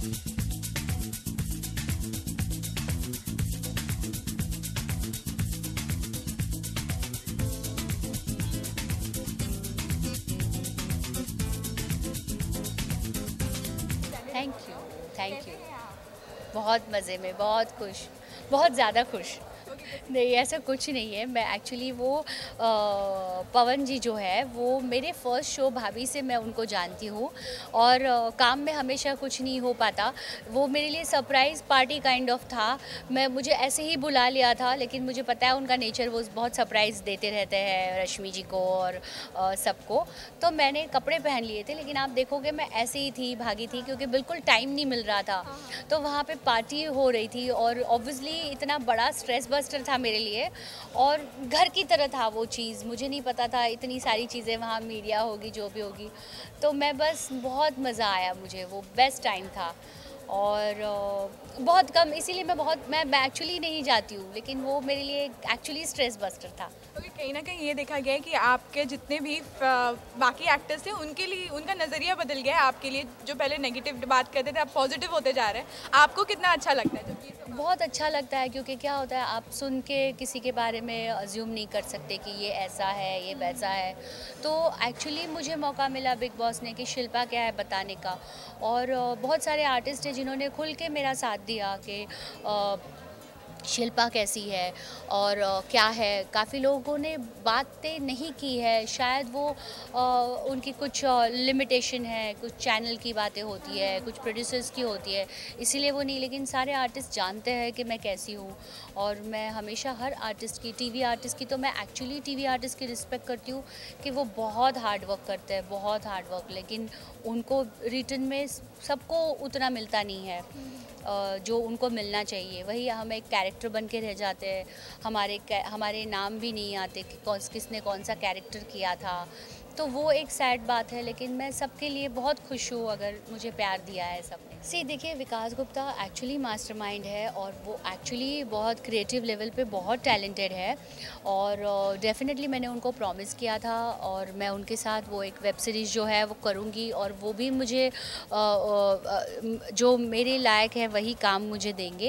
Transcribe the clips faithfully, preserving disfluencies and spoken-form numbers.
Thank you, thank you. बहुत मज़े में, बहुत खुश, बहुत ज़्यादा खुश। नहीं, ऐसा कुछ नहीं है। मैं एक्चुअली वो अ, पवन जी जो है वो मेरे फर्स्ट शो भाभी से मैं उनको जानती हूँ और अ, काम में हमेशा कुछ नहीं हो पाता। वो मेरे लिए सरप्राइज़ पार्टी काइंड ऑफ था। मैं मुझे ऐसे ही बुला लिया था, लेकिन मुझे पता है उनका नेचर, वो बहुत सरप्राइज़ देते रहते हैं रश्मि जी को और अ, सबको। तो मैंने कपड़े पहन लिए थे, लेकिन आप देखोगे मैं ऐसे ही थी, भागी थी, क्योंकि बिल्कुल टाइम नहीं मिल रहा था। तो वहाँ पे पार्टी हो रही थी और ऑब्वियसली इतना बड़ा स्ट्रेस बस्टर था मेरे लिए और घर की तरह था वो चीज़। मुझे नहीं पता था इतनी सारी चीज़ें वहाँ, मीडिया होगी, जो भी होगी। तो मैं बस, बहुत मज़ा आया मुझे, वो बेस्ट टाइम था। और अ, बहुत कम, इसीलिए मैं बहुत मैं मैं एक्चुअली नहीं जाती हूँ, लेकिन वो मेरे लिए एक्चुअली स्ट्रेस बस्टर था। क्योंकि कहीं ना कहीं ये देखा गया है कि आपके जितने भी फ- बाकी एक्टर्स थे उनके लिए उनका नज़रिया बदल गया है आपके लिए। जो पहले नेगेटिव बात करते थे आप पॉजिटिव होते जा रहे हैं। आपको कितना अच्छा लगता है जब ये सब बहुत अच्छा लगता है, क्योंकि क्या होता है, आप सुन के किसी के बारे में अज्यूम नहीं कर सकते कि ये ऐसा है, ये वैसा है। तो एक्चुअली मुझे मौका मिला बिग बॉस ने कि शिल्पा क्या है बताने का। और अ, बहुत सारे आर्टिस्ट हैं जिन्होंने खुल के मेरा साथ दिया कि अ, शिल्पा कैसी है और अ, क्या है। काफ़ी लोगों ने बातें नहीं की है, शायद वो अ, उनकी कुछ लिमिटेशन है, कुछ चैनल की बातें होती है, कुछ प्रोड्यूसर्स की होती है, इसीलिए वो नहीं। लेकिन सारे आर्टिस्ट जानते हैं कि मैं कैसी हूँ। और मैं हमेशा हर आर्टिस्ट की, टीवी आर्टिस्ट की, तो मैं एक्चुअली टीवी आर्टिस्ट की रिस्पेक्ट करती हूँ कि वो बहुत हार्ड वर्क करते हैं, बहुत हार्ड वर्क, लेकिन उनको रिटर्न में सबको उतना मिलता नहीं है अ, जो उनको मिलना चाहिए। वही हम एक कैरेक्टर बन के रह जाते हैं, हमारे हमारे नाम भी नहीं आते कि कौन किसने कौन सा कैरेक्टर किया था। तो वो एक सैड बात है, लेकिन मैं सबके लिए बहुत खुश हूँ अगर मुझे प्यार दिया है सबने। सी देखिए, विकास गुप्ता एक्चुअली मास्टरमाइंड है और वो एक्चुअली बहुत क्रिएटिव लेवल पे बहुत टैलेंटेड है। और डेफिनेटली मैंने उनको प्रॉमिस किया था और मैं उनके साथ वो एक वेब सीरीज़ जो है वो करूँगी, और वो भी मुझे अ, अ, जो मेरे लायक है वही काम मुझे देंगे।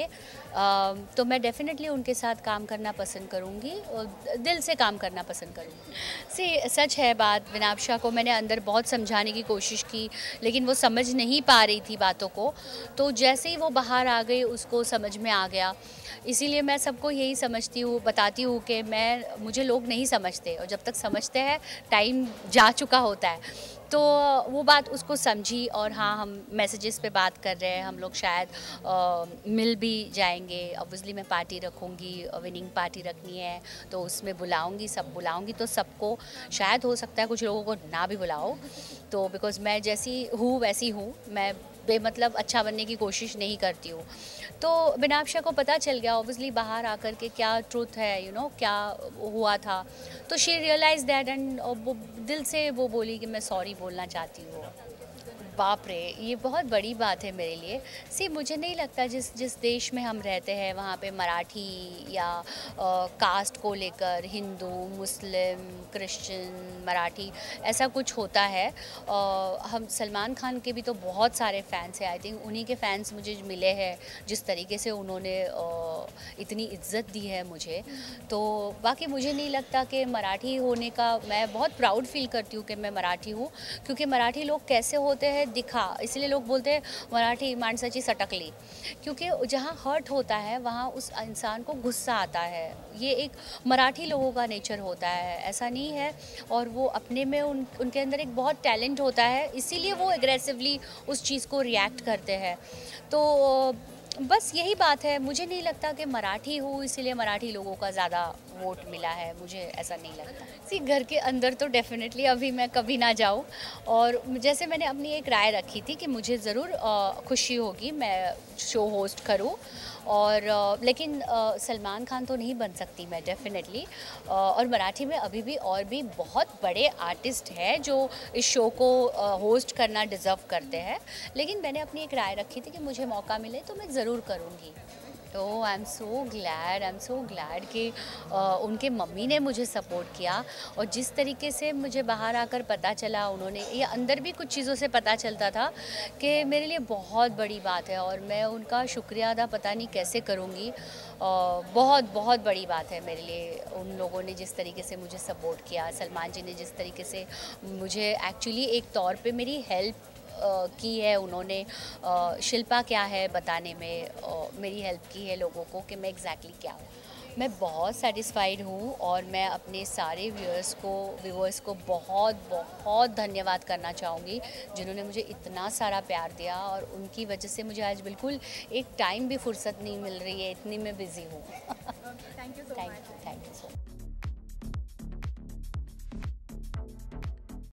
अ, तो मैं डेफ़िनेटली उनके साथ काम करना पसंद करूँगी और दिल से काम करना पसंद करूँगी। सी सच है बात, विनापशा को मैंने अंदर बहुत समझाने की कोशिश की, लेकिन वो समझ नहीं पा रही थी बातों को। तो जैसे ही वो बाहर आ गई उसको समझ में आ गया। इसीलिए मैं सबको यही समझती हूँ, बताती हूँ कि मैं मुझे लोग नहीं समझते, और जब तक समझते हैं टाइम जा चुका होता है। तो वो बात उसको समझी, और हाँ, हम मैसेजेस पे बात कर रहे हैं, हम लोग शायद आ, मिल भी जाएंगे। ऑब्वियसली मैं पार्टी रखूँगी, विनिंग पार्टी रखनी है, तो उसमें बुलाऊँगी, सब बुलाऊँगी, तो सबको। शायद हो सकता है कुछ लोगों को ना भी बुलाओ, तो बिकॉज़ मैं जैसी हूँ वैसी हूँ, मैं बेमतलब अच्छा बनने की कोशिश नहीं करती हूँ। तो बिनापशा को पता चल गया ऑब्वियसली बाहर आकर के क्या ट्रूथ है, यू you नो know, क्या हुआ था। तो शी रियलाइज दैट, एंड वो दिल से वो बोली कि मैं सॉरी बोलना चाहती हूँ। बाप रे, ये बहुत बड़ी बात है मेरे लिए। सी मुझे नहीं लगता, जिस जिस देश में हम रहते हैं वहाँ पे मराठी या अ, कास्ट को लेकर हिंदू, मुस्लिम, क्रिश्चियन, मराठी, ऐसा कुछ होता है। अ, हम सलमान खान के भी तो बहुत सारे फ़ैन्स हैं, आई थिंक उन्हीं के फ़ैन्स मुझे मिले हैं, जिस तरीके से उन्होंने अ, इतनी इज्जत दी है मुझे। तो बाकी मुझे नहीं लगता कि मराठी होने का, मैं बहुत प्राउड फील करती हूँ कि मैं मराठी हूँ, क्योंकि मराठी लोग कैसे होते हैं दिखा, इसलिए लोग बोलते हैं मराठी माणसाची सटकली, क्योंकि जहाँ हर्ट होता है वहाँ उस इंसान को गुस्सा आता है। ये एक मराठी लोगों का नेचर होता है, ऐसा नहीं है। और वो अपने में उन उनके अंदर एक बहुत टैलेंट होता है, इसीलिए वो एग्रेसिवली उस चीज़ को रिएक्ट करते हैं। तो बस यही बात है। मुझे नहीं लगता कि मराठी हूँ इसलिए मराठी लोगों का ज़्यादा वोट मिला है, मुझे ऐसा नहीं लगता। सी घर के अंदर तो डेफिनेटली अभी मैं कभी ना जाऊँ, और जैसे मैंने अपनी एक राय रखी थी कि मुझे ज़रूर अ, खुशी होगी मैं शो होस्ट करूँ, और अ, लेकिन अ, सलमान खान तो नहीं बन सकती मैं डेफिनेटली। और मराठी में अभी भी और भी बहुत बड़े आर्टिस्ट हैं जो इस शो को होस्ट करना डिज़र्व करते हैं, लेकिन मैंने अपनी एक राय रखी थी कि मुझे मौका मिले तो मैं ज़रूर करूँगी। Oh, I am so glad I am so glad कि अ, उनके मम्मी ने मुझे सपोर्ट किया। और जिस तरीके से मुझे बाहर आकर पता चला, उन्होंने ये अंदर भी कुछ चीज़ों से पता चलता था कि मेरे लिए बहुत बड़ी बात है और मैं उनका शुक्रिया अदा पता नहीं कैसे करूँगी। अ, बहुत बहुत बड़ी बात है मेरे लिए, उन लोगों ने जिस तरीके से मुझे सपोर्ट किया, सलमान जी ने जिस तरीके से मुझे एक्चुअली एक तौर पे मेरी हेल्प अ, की है उन्होंने। अ, शिल्पा क्या है बताने में अ, मेरी हेल्प की है लोगों को कि मैं एग्जैक्टली क्या हूँ। मैं बहुत सेटिस्फाइड हूँ और मैं अपने सारे व्यूअर्स को व्यूअर्स को बहुत बहुत धन्यवाद करना चाहूँगी जिन्होंने मुझे इतना सारा प्यार दिया। और उनकी वजह से मुझे आज बिल्कुल एक टाइम भी फुर्सत नहीं मिल रही है, इतनी मैं बिज़ी हूँ। Thank you so thank much. You thank you so much.